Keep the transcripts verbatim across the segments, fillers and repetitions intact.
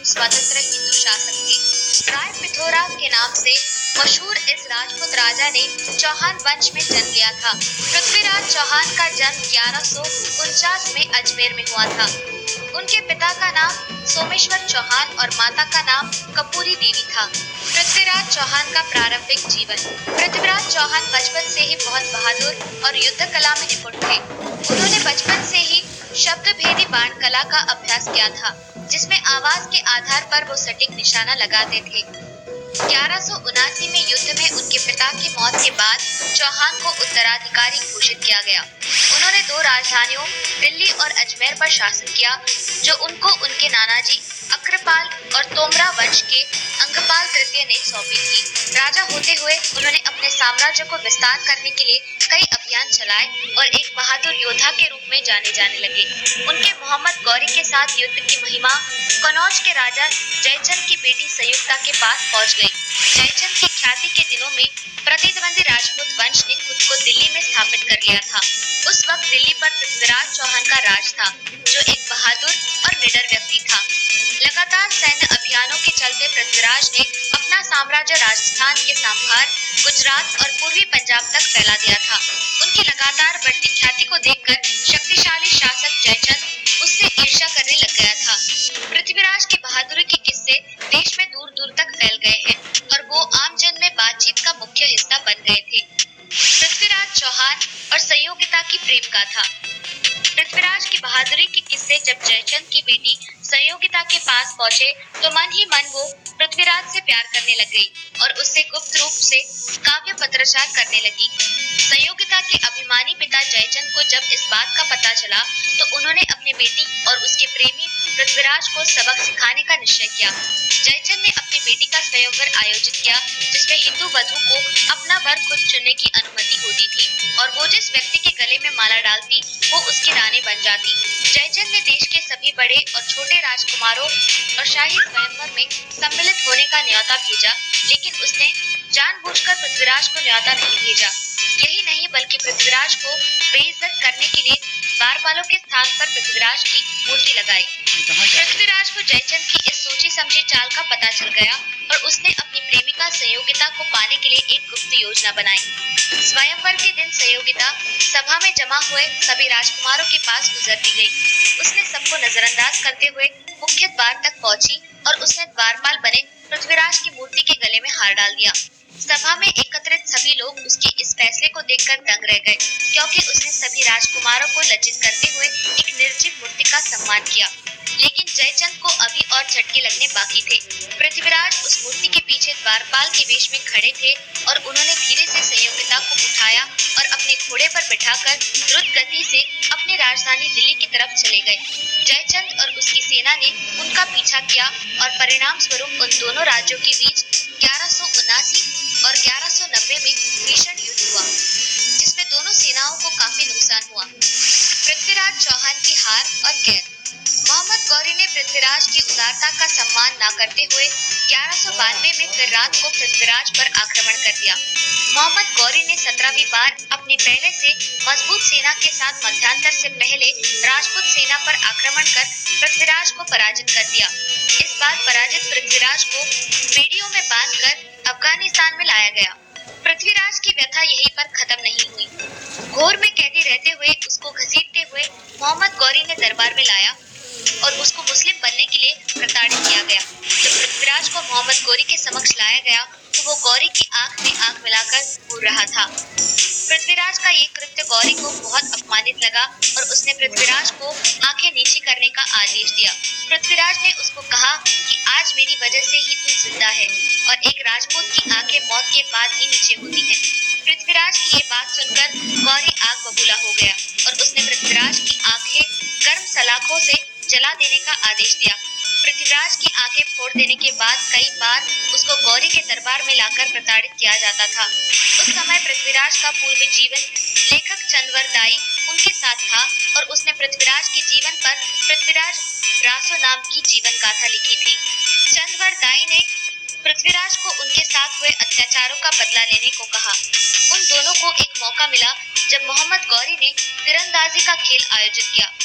स्वतंत्र हिंदू शासक थे। राय पिथौरा के नाम से मशहूर इस राजपूत राजा ने चौहान वंश में जन्म लिया था। पृथ्वीराज चौहान का जन्म ग्यारह सौ उनचास में अजमेर में हुआ था। उनके पिता का नाम सोमेश्वर चौहान और माता का नाम कपूरी देवी था। पृथ्वीराज चौहान का प्रारंभिक जीवन। पृथ्वीराज चौहान बचपन से ही बहुत बहादुर और युद्ध कला में निपुण थे। उन्होंने बचपन से ही शब्द भेदी बाण कला का अभ्यास किया था, जिसमें आवाज के आधार पर वो सटीक निशाना लगाते थे। ग्यारह सौ उनासी में युद्ध में उनके पिता की मौत के बाद चौहान को उत्तराधिकारी घोषित किया गया। उन्होंने दो राजधानियों दिल्ली और अजमेर पर शासन किया, जो उनको उनके नानाजी अक्रपाल और तोमरा वंश के अंगपाल तृतीय ने सौंपी थी। राजा होते हुए उन्होंने अपने साम्राज्य को विस्तार करने के लिए कई अभियान चलाए और एक बहादुर योद्धा के रूप में जाने जाने लगे। उनके मोहम्मद गौरी के साथ युद्ध की महिमा कनौज के राजा जयचंद की बेटी संयुक्ता के पास पहुंच गई। जयचंद की ख्याति के दिनों में प्रतिद्वंदी राजपूत वंश ने खुद को दिल्ली में स्थापित कर लिया था। उस वक्त दिल्ली पर पृथ्वीराज चौहान का राज था, जो एक बहादुर और निडर व्यक्ति था। लगातार सैन्य अभियानों के चलते पृथ्वीराज ने अपना साम्राज्य राजस्थान के सांभार, गुजरात और पूर्वी पंजाब तक फैला दिया था। उनकी लगातार बढ़ती ख्याति को देखकर शक्तिशाली शासक जयचंद उससे ईर्ष्या करने लग गया था। पृथ्वीराज की बहादुरी के किस्से देश में दूर दूर तक फैल गए हैं और वो आम जन में बातचीत का मुख्य हिस्सा बन गए थे। पृथ्वीराज चौहान और संयोगिता की प्रेम गाथा। पृथ्वीराज की बहादुरी के किस्से जब जयचंद की बेटी संयोगिता के पास पहुंचे तो मन ही मन वो पृथ्वीराज से प्यार करने लग गई और उससे गुप्त रूप से काव्य पत्राचार करने लगी। संयोगिता के अभिमानी पिता जयचंद को जब इस बात का पता चला तो उन्होंने अपनी बेटी और उसके प्रेमी पृथ्वीराज को सबक सिखाने का निश्चय किया। जयचंद ने अपनी बेटी का स्वयंवर आयोजित किया, जिसमें हिंदू वधू को अपना वर खुद चुनने की अनुमति होती थी और वो जिस व्यक्ति के गले में माला डालती वो उसकी रानी बन जाती। जयचंद ने देश के सभी बड़े और छोटे राजकुमारों और शाही स्वयंवर में सम्मिलित होने का न्योता भेजा, लेकिन उसने जानबूझकर पृथ्वीराज को न्योता नहीं भेजा। यही नहीं बल्कि पृथ्वीराज को बेइज्जत करने के लिए द्वारपालों के स्थान पर पृथ्वीराज की मूर्ति लगाई। पृथ्वीराज को जयचंद की इस सोची समझी चाल का पता चल गया और उसने अपनी प्रेमिका संयोगिता को पाने के लिए एक गुप्त योजना बनाई। स्वयंवर के दिन संयोगिता सभा में जमा हुए सभी राजकुमारों के पास गुजरती गई। उसने सबको नजरअंदाज करते हुए मुख्य द्वार तक पहुंची और उसने द्वारपाल बने पृथ्वीराज की मूर्ति के गले में हार डाल दिया। सभा में एकत्रित सभी लोग उसके इस फैसले को देखकर दंग रह गए, क्योंकि उसने सभी राजकुमारों को लज्जित करते हुए एक निर्जीव मूर्ति का सम्मान किया। लेकिन जयचंद को अभी और झटके लगने बाकी थे। पृथ्वीराज उस मूर्ति के पीछे द्वारपाल के वेश में खड़े थे और उन्होंने धीरे से संयोगिता को उठाया और अपने घोड़े पर बिठाकर द्रुत गति से अपनी राजधानी दिल्ली की तरफ चले गए। जयचंद और उसकी सेना ने उनका पीछा किया और परिणाम स्वरूप उन दोनों राज्यों के बीच ग्यारह सौ उनासी और ग्यारह सौ नब्बे में भीषण युद्ध हुआ, जिसमें दोनों सेनाओं को काफी नुकसान हुआ। पृथ्वीराज चौहान की हार और कैद। मोहम्मद गौरी ने पृथ्वीराज की उदारता का सम्मान न करते हुए ग्यारह सौ बानवे में फिर रात को पृथ्वीराज पर आक्रमण कर दिया। मोहम्मद गौरी ने सत्रहवीं बार अपनी पहले से मजबूत सेना के साथ मध्यांतर से पहले राजपूत सेना पर आक्रमण कर पृथ्वीराज को पराजित कर दिया। इस बार पराजित पृथ्वीराज को बेड़ियों में बांधकर अफगानिस्तान में लाया गया। पृथ्वीराज की व्यथा यहीं पर खत्म नहीं हुई। घोर में कैदी रहते हुए उसको घसीटते हुए मोहम्मद गौरी ने दरबार में लाया और उसको मुस्लिम बनने के लिए प्रताड़ित किया गया। जब पृथ्वीराज को मोहम्मद गौरी के समक्ष लाया गया तो वो गौरी की आंख में आंख मिलाकर घूर रहा था। पृथ्वीराज का ये कृत्य गौरी को बहुत अपमानित लगा और उसने पृथ्वीराज को आंखें नीची करने का आदेश दिया। पृथ्वीराज ने उसको कहा कि आज मेरी वजह से ही तू जिंदा है और एक राजपूत की आंखें मौत के बाद ही नीचे होती हैं। पृथ्वीराज की ये बात सुनकर गौरी आग बबूला हो गया और उसने पृथ्वीराज की आंखें गर्म सलाखों से जला देने का आदेश दिया। पृथ्वीराज की आंखें फोड़ देने के बाद कई बार उसको गौरी के दरबार में लाकर प्रताड़ित किया जाता था। उस समय पृथ्वीराज का पूर्व जीवन लेखक चंद्रवर दाई उनके साथ था और उसने पृथ्वीराज के जीवन पर पृथ्वीराज रासो नाम की जीवन गाथा लिखी थी। चंद्रवर दाई ने पृथ्वीराज को उनके साथ हुए अत्याचारों का बदला लेने को कहा। उन दोनों को एक मौका मिला जब मोहम्मद गौरी ने तीरंदाजी का खेल आयोजित किया।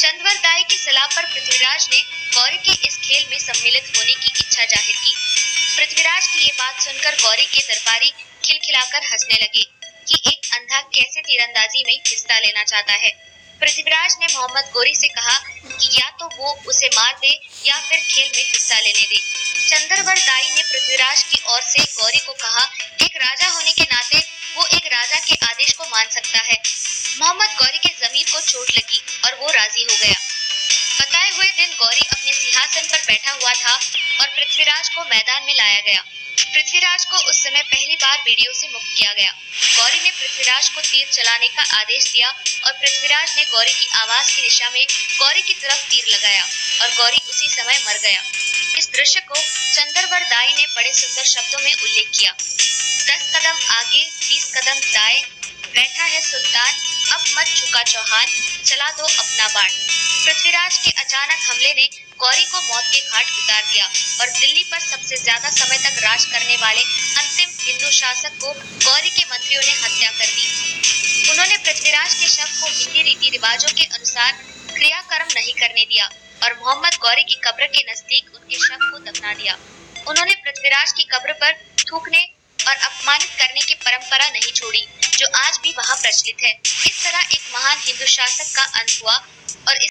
चंद्रवर दाई की सलाह पर पृथ्वीराज ने गौरी के इस खेल में सम्मिलित होने की इच्छा जाहिर की। पृथ्वीराज की ये बात सुनकर गौरी के दरबारी खिलखिलाकर हंसने लगे कि एक अंधा कैसे तीरंदाजी में हिस्सा लेना चाहता है। पृथ्वीराज ने मोहम्मद गौरी से कहा कि या तो वो उसे मार दे या फिर खेल में हिस्सा लेने दे। चंद्रवर दाई ने पृथ्वीराज की ओर से गौरी को कहा, एक राजा होने के नाते वो एक राजा के आदेश को मान सकता है। मोहम्मद गौरी के जमीर को चोट लगी और वो राजी हो गया। बताए हुए दिन गौरी अपने सिंहासन पर बैठा हुआ था और पृथ्वीराज को मैदान में लाया गया। पृथ्वीराज को उस समय पहली बार वीडियो से मुक्त किया गया। गौरी ने पृथ्वीराज को तीर चलाने का आदेश दिया और पृथ्वीराज ने गौरी की आवाज की दिशा में गौरी की तरफ तीर लगाया और गौरी उसी समय मर गया। इस दृश्य को चंद्रवर दाई ने बड़े सुंदर शब्दों में उल्लेख किया। दस कदम आगे बीस कदम दाएं, बैठा है सुल्तान, अब मत झुका चौहान, चला दो अपना बाण। पृथ्वीराज के अचानक हमले ने गौरी को मौत के घाट उतार दिया और दिल्ली पर सबसे ज्यादा समय तक राज करने वाले अंतिम हिंदू शासक को गौरी के मंत्रियों ने हत्या कर दी। उन्होंने पृथ्वीराज के शव को हिंदी रीति रिवाजों के अनुसार क्रियाकर्म नहीं करने दिया और मोहम्मद गौरी की कब्र के नजदीक उनके शव को दफना दिया। उन्होंने पृथ्वीराज की कब्र पर थूकने और अपमानित करने की परंपरा नहीं छोड़ी, जो आज भी वहां प्रचलित है। इस तरह एक महान हिंदू शासक का अंत हुआ और